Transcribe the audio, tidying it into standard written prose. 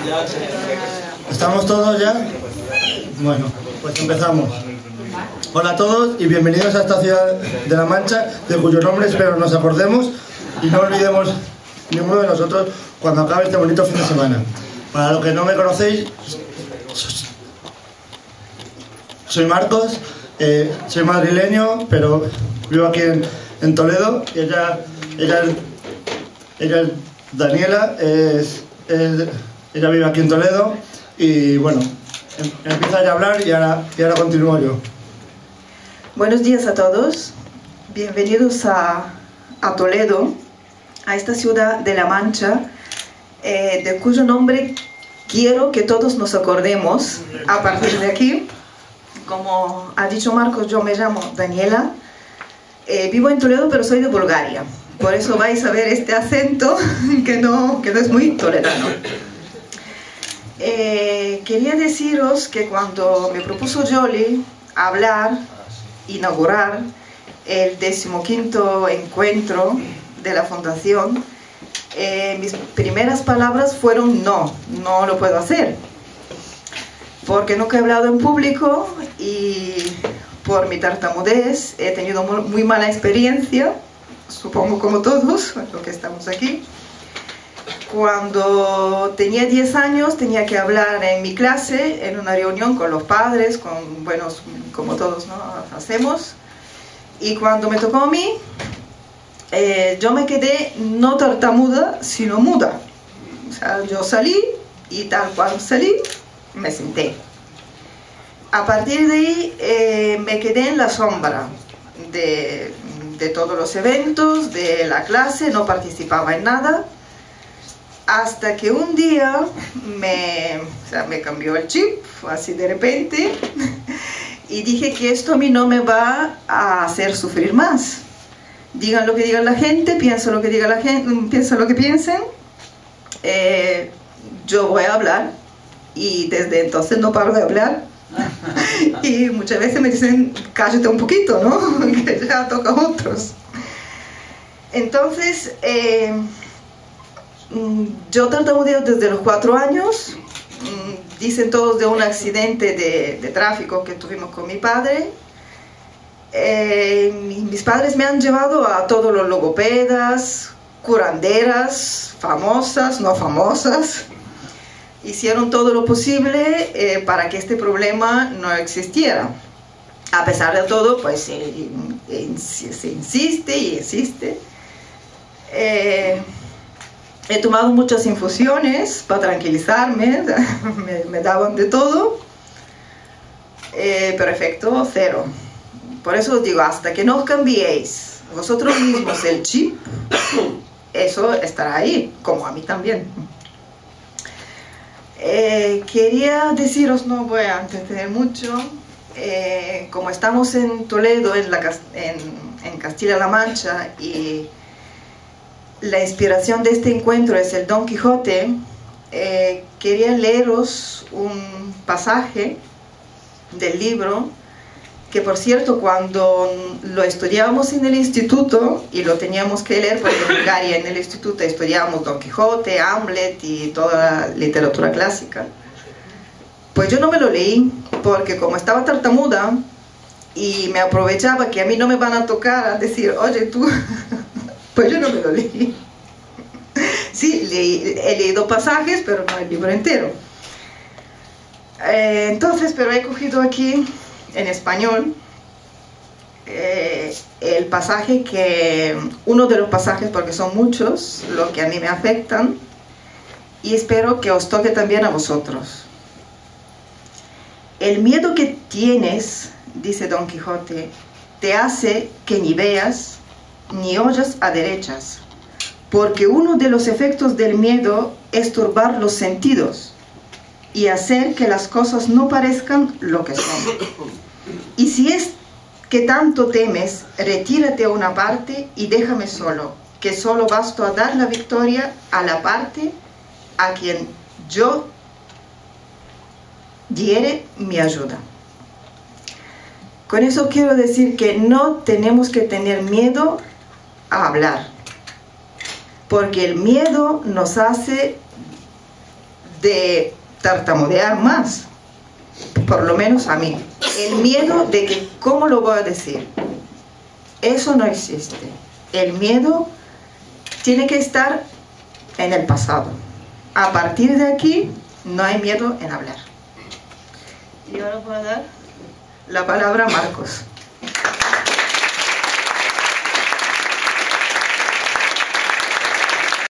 ¿Estamos todos ya? Bueno, pues empezamos. Hola a todos y bienvenidos a esta ciudad de La Mancha, de cuyo nombre espero nos acordemos y no olvidemos ninguno de nosotros cuando acabe este bonito fin de semana. Para los que no me conocéis, soy Marcos, soy madrileño, pero vivo aquí en Toledo. Y ella es Daniela, ella vive aquí en Toledo y bueno, empieza ya a hablar y ahora continúo yo. Buenos días a todos, bienvenidos a Toledo, a esta ciudad de La Mancha, de cuyo nombre quiero que todos nos acordemos a partir de aquí. Como ha dicho Marcos, yo me llamo Daniela, vivo en Toledo pero soy de Bulgaria, por eso vais a ver este acento que no es muy toledano. Quería deciros que cuando me propuso Jolly inaugurar el 15º encuentro de la fundación, mis primeras palabras fueron no lo puedo hacer, porque nunca he hablado en público y por mi tartamudez he tenido muy mala experiencia, supongo como todos los que estamos aquí. Cuando tenía 10 años tenía que hablar en mi clase, en una reunión con los padres, como todos, ¿no?, hacemos. Y cuando me tocó a mí, yo me quedé no tartamuda, sino muda. O sea, yo salí y tal cual salí, me senté. A partir de ahí me quedé en la sombra de todos los eventos, de la clase, no participaba en nada. Hasta que un día me cambió el chip, así de repente, y dije que esto a mí no me va a hacer sufrir más. Digan lo que digan la gente, piensen lo que diga la gente, piensen lo que piensen, yo voy a hablar, y desde entonces no paro de hablar. Y muchas veces me dicen, cállate un poquito, ¿no? Que ya toca a otros. Entonces, yo tartamudeo desde los 4 años. Dicen todos de un accidente de tráfico que tuvimos con mi padre. Mis padres me han llevado a todos los logopedas, curanderas, famosas, no famosas. Hicieron todo lo posible para que este problema no existiera. A pesar de todo, pues se insiste y insiste. He tomado muchas infusiones para tranquilizarme, me daban de todo, pero efecto cero. Por eso os digo, hasta que no os cambiéis vosotros mismos el chip, eso estará ahí, como a mí también. Quería deciros, no voy a entretener mucho, como estamos en Toledo, en Castilla-La Mancha, y la inspiración de este encuentro es el Don Quijote, quería leeros un pasaje del libro, que por cierto cuando lo estudiábamos en el instituto, y lo teníamos que leer porque en Bulgaria en el instituto estudiábamos Don Quijote, Hamlet y toda la literatura clásica, pues yo no me lo leí, porque como estaba tartamuda, y me aprovechaba que a mí no me van a tocar a decir, oye tú, pues yo no me lo leí. Sí, he leído pasajes, pero no el libro entero. Entonces, pero he cogido aquí, en español, el pasaje uno de los pasajes, porque son muchos, los que a mí me afectan, y espero que os toque también a vosotros. El miedo que tienes, dice Don Quijote, te hace que ni veas ni oyas a derechas, porque uno de los efectos del miedo es turbar los sentidos y hacer que las cosas no parezcan lo que son. Y si es que tanto temes, retírate a una parte y déjame solo, que solo basto a dar la victoria a la parte a quien yo diere mi ayuda. Con eso quiero decir que no tenemos que tener miedo a hablar, porque el miedo nos hace de tartamudear más, por lo menos a mí. El miedo de que cómo lo voy a decir, eso no existe. El miedo tiene que estar en el pasado. A partir de aquí no hay miedo en hablar. Y ahora voy a dar la palabra a Marcos.